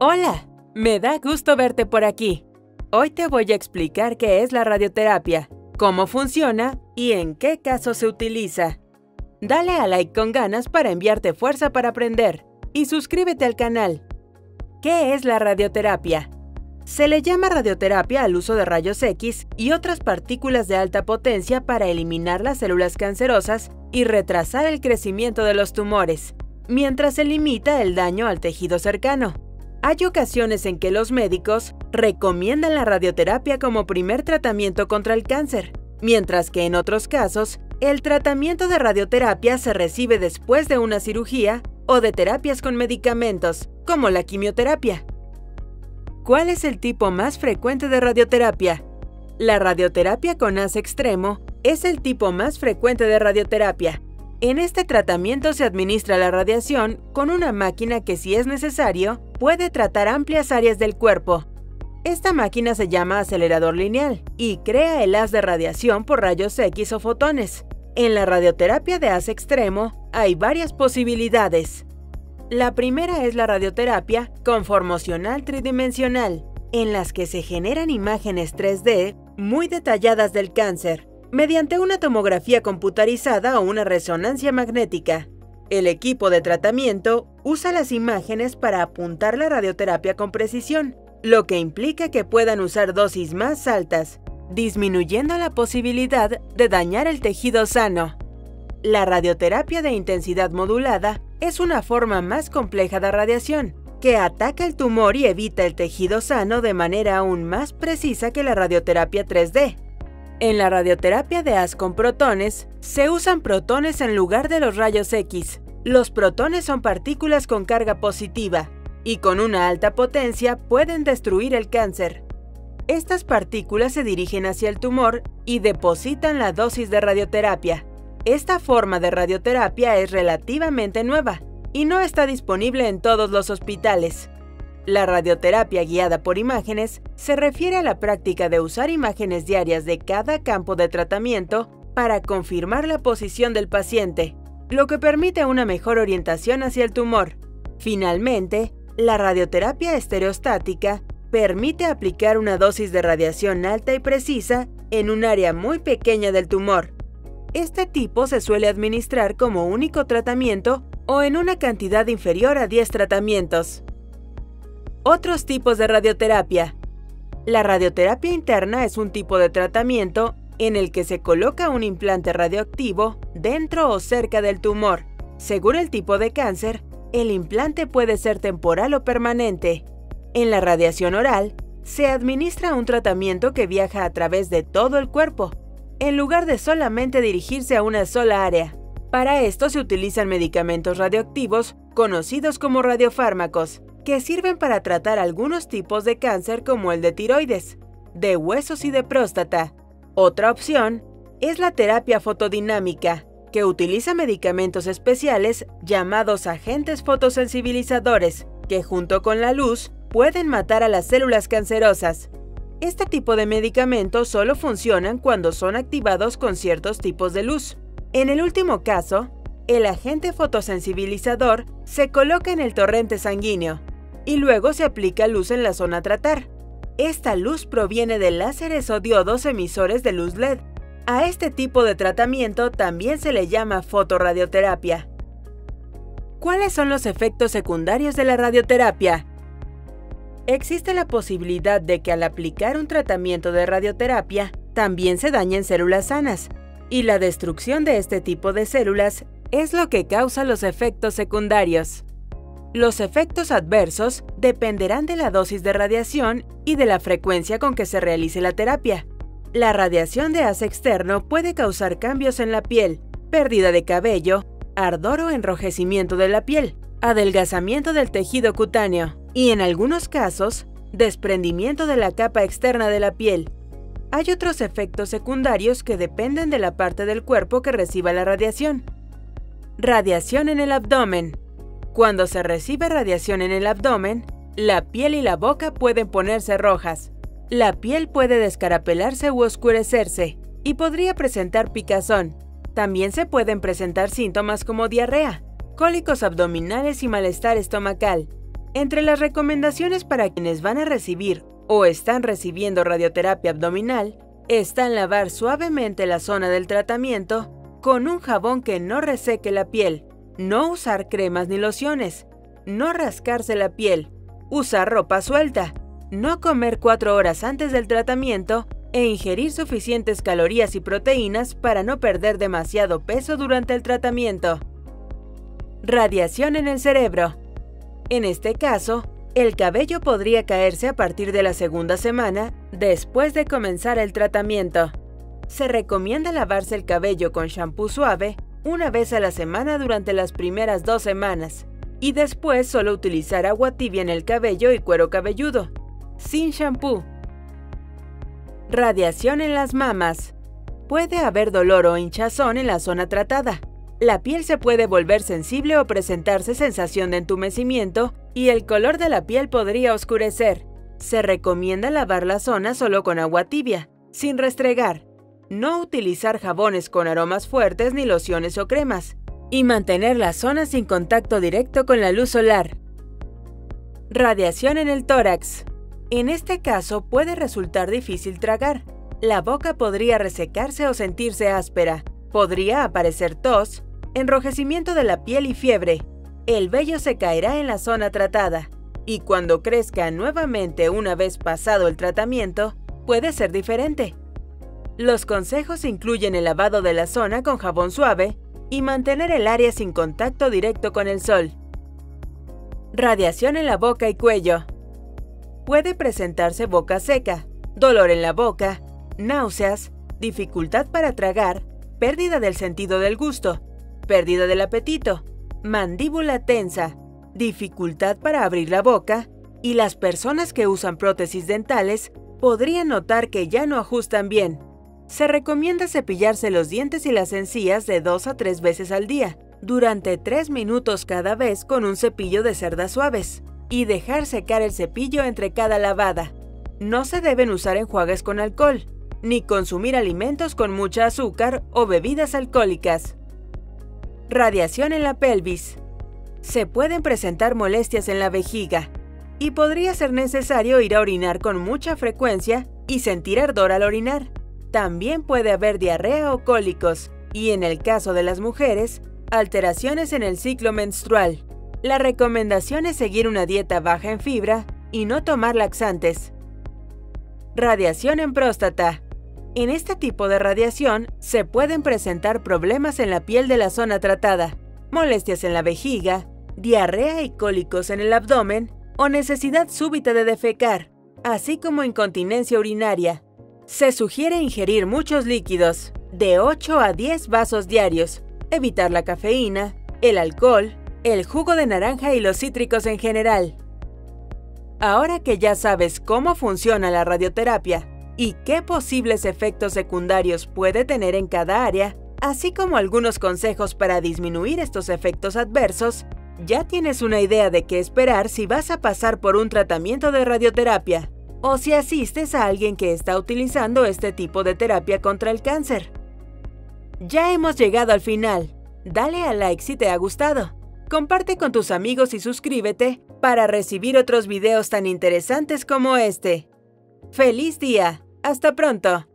Hola, me da gusto verte por aquí. Hoy te voy a explicar qué es la radioterapia, cómo funciona y en qué casos se utiliza. Dale a like con ganas para enviarte fuerza para aprender y suscríbete al canal. ¿Qué es la radioterapia? Se le llama radioterapia al uso de rayos X y otras partículas de alta potencia para eliminar las células cancerosas y retrasar el crecimiento de los tumores, mientras se limita el daño al tejido cercano. Hay ocasiones en que los médicos recomiendan la radioterapia como primer tratamiento contra el cáncer, mientras que en otros casos, el tratamiento de radioterapia se recibe después de una cirugía o de terapias con medicamentos, como la quimioterapia. ¿Cuál es el tipo más frecuente de radioterapia? La radioterapia con haz extremo es el tipo más frecuente de radioterapia. En este tratamiento se administra la radiación con una máquina que, si es necesario, puede tratar amplias áreas del cuerpo. Esta máquina se llama acelerador lineal y crea el haz de radiación por rayos X o fotones. En la radioterapia de haz extremo hay varias posibilidades. La primera es la radioterapia conformacional tridimensional, en las que se generan imágenes 3D muy detalladas del cáncer, mediante una tomografía computarizada o una resonancia magnética. El equipo de tratamiento usa las imágenes para apuntar la radioterapia con precisión, lo que implica que puedan usar dosis más altas, disminuyendo la posibilidad de dañar el tejido sano. La radioterapia de intensidad modulada es una forma más compleja de radiación, que ataca el tumor y evita el tejido sano de manera aún más precisa que la radioterapia 3D. En la radioterapia de haz con protones, se usan protones en lugar de los rayos X. Los protones son partículas con carga positiva y con una alta potencia pueden destruir el cáncer. Estas partículas se dirigen hacia el tumor y depositan la dosis de radioterapia. Esta forma de radioterapia es relativamente nueva y no está disponible en todos los hospitales. La radioterapia guiada por imágenes se refiere a la práctica de usar imágenes diarias de cada campo de tratamiento para confirmar la posición del paciente, lo que permite una mejor orientación hacia el tumor. Finalmente, la radioterapia estereostática permite aplicar una dosis de radiación alta y precisa en un área muy pequeña del tumor. Este tipo se suele administrar como único tratamiento o en una cantidad inferior a 10 tratamientos. Otros tipos de radioterapia. La radioterapia interna es un tipo de tratamiento en el que se coloca un implante radioactivo dentro o cerca del tumor. Según el tipo de cáncer, el implante puede ser temporal o permanente. En la radiación oral, se administra un tratamiento que viaja a través de todo el cuerpo, en lugar de solamente dirigirse a una sola área. Para esto se utilizan medicamentos radioactivos conocidos como radiofármacos, que sirven para tratar algunos tipos de cáncer como el de tiroides, de huesos y de próstata. Otra opción es la terapia fotodinámica, que utiliza medicamentos especiales llamados agentes fotosensibilizadores, que junto con la luz pueden matar a las células cancerosas. Este tipo de medicamentos solo funcionan cuando son activados con ciertos tipos de luz. En el último caso, el agente fotosensibilizador se coloca en el torrente sanguíneo y luego se aplica luz en la zona a tratar. Esta luz proviene de láseres o diodos emisores de luz LED. A este tipo de tratamiento también se le llama fotorradioterapia. ¿Cuáles son los efectos secundarios de la radioterapia? Existe la posibilidad de que al aplicar un tratamiento de radioterapia también se dañen células sanas, y la destrucción de este tipo de células es lo que causa los efectos secundarios. Los efectos adversos dependerán de la dosis de radiación y de la frecuencia con que se realice la terapia. La radiación de haz externo puede causar cambios en la piel, pérdida de cabello, ardor o enrojecimiento de la piel, adelgazamiento del tejido cutáneo y, en algunos casos, desprendimiento de la capa externa de la piel. Hay otros efectos secundarios que dependen de la parte del cuerpo que reciba la radiación. Radiación en el abdomen. Cuando se recibe radiación en el abdomen, la piel y la boca pueden ponerse rojas. La piel puede descarapelarse u oscurecerse y podría presentar picazón. También se pueden presentar síntomas como diarrea, cólicos abdominales y malestar estomacal. Entre las recomendaciones para quienes van a recibir o están recibiendo radioterapia abdominal, están lavar suavemente la zona del tratamiento con un jabón que no reseque la piel, no usar cremas ni lociones, no rascarse la piel, usar ropa suelta, no comer 4 horas antes del tratamiento e ingerir suficientes calorías y proteínas para no perder demasiado peso durante el tratamiento. Radiación en el cerebro. En este caso, el cabello podría caerse a partir de la segunda semana después de comenzar el tratamiento. Se recomienda lavarse el cabello con shampoo suave una vez a la semana durante las primeras 2 semanas y después solo utilizar agua tibia en el cabello y cuero cabelludo, sin shampoo. Radiación en las mamas. Puede haber dolor o hinchazón en la zona tratada. La piel se puede volver sensible o presentarse sensación de entumecimiento y el color de la piel podría oscurecer. Se recomienda lavar la zona solo con agua tibia, sin restregar. No utilizar jabones con aromas fuertes ni lociones o cremas. Y mantener la zona sin contacto directo con la luz solar. Radiación en el tórax. En este caso puede resultar difícil tragar. La boca podría resecarse o sentirse áspera. Podría aparecer tos, enrojecimiento de la piel y fiebre. El vello se caerá en la zona tratada. Y cuando crezca nuevamente una vez pasado el tratamiento, puede ser diferente. Los consejos incluyen el lavado de la zona con jabón suave y mantener el área sin contacto directo con el sol. Radiación en la boca y cuello. Puede presentarse boca seca, dolor en la boca, náuseas, dificultad para tragar, pérdida del sentido del gusto, pérdida del apetito, mandíbula tensa, dificultad para abrir la boca, y las personas que usan prótesis dentales podrían notar que ya no ajustan bien. Se recomienda cepillarse los dientes y las encías de 2 a 3 veces al día, durante 3 minutos cada vez con un cepillo de cerdas suaves, y dejar secar el cepillo entre cada lavada. No se deben usar enjuagues con alcohol, ni consumir alimentos con mucha azúcar o bebidas alcohólicas. Radiación en la pelvis. Se pueden presentar molestias en la vejiga, y podría ser necesario ir a orinar con mucha frecuencia y sentir ardor al orinar. También puede haber diarrea o cólicos, y en el caso de las mujeres, alteraciones en el ciclo menstrual. La recomendación es seguir una dieta baja en fibra y no tomar laxantes. Radiación en próstata. En este tipo de radiación se pueden presentar problemas en la piel de la zona tratada, molestias en la vejiga, diarrea y cólicos en el abdomen o necesidad súbita de defecar, así como incontinencia urinaria. Se sugiere ingerir muchos líquidos, de 8 a 10 vasos diarios, evitar la cafeína, el alcohol, el jugo de naranja y los cítricos en general. Ahora que ya sabes cómo funciona la radioterapia y qué posibles efectos secundarios puede tener en cada área, así como algunos consejos para disminuir estos efectos adversos, ya tienes una idea de qué esperar si vas a pasar por un tratamiento de radioterapia o si asistes a alguien que está utilizando este tipo de terapia contra el cáncer. Ya hemos llegado al final. Dale a like si te ha gustado. Comparte con tus amigos y suscríbete para recibir otros videos tan interesantes como este. ¡Feliz día! ¡Hasta pronto!